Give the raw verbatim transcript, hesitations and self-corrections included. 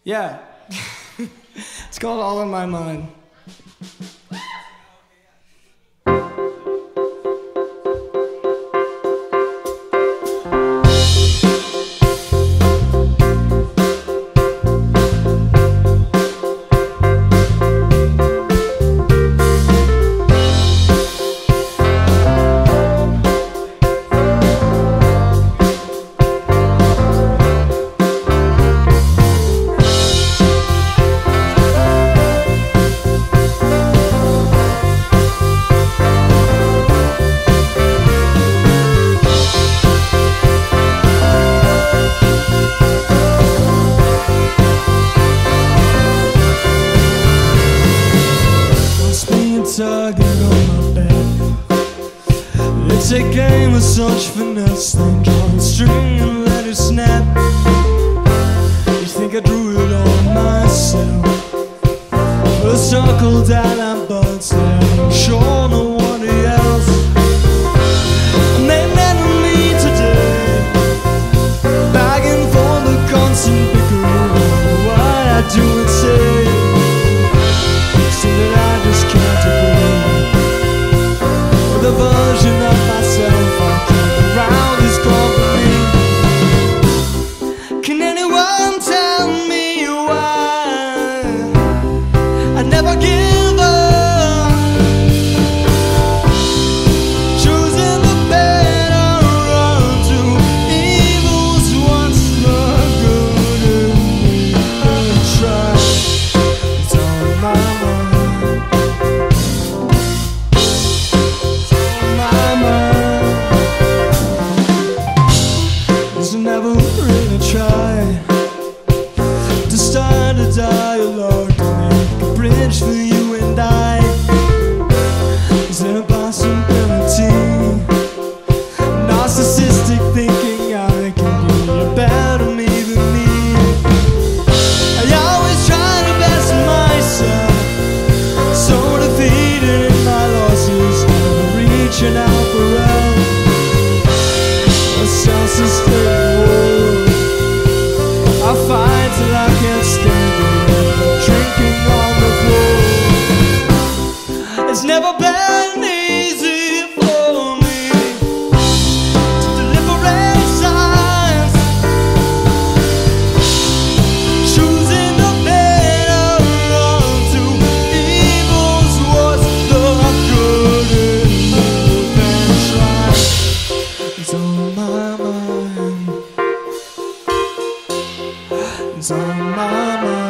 Yeah. It's called All in My Mind. Tugging on my back. It's a game of such finesse. They draw the string and let it snap. You think I drew it on myself? First circle down and buds there, sure nobody else. And they met me today, begging for the constant bickering. What I do and say, so that I just can't agree with a version of myself I keep around this company. Can anyone tell me why I never give up, choosing the better run to evil's once the good in me and try. It's on my mind. Never really try to start a dialogue to make a bridge for you and I. Is there a possibility? Narcissistic thinking I can be a better me than me. I always try to best myself, so defeated in my losses, never reaching out for help. A self-sustaining world, I fight till I can't stand it, drinking on the floor. It's never been easy for me to deliberate signs, choosing the better run to evil's what's the good in me and try. It's on my mind. It's on my mind.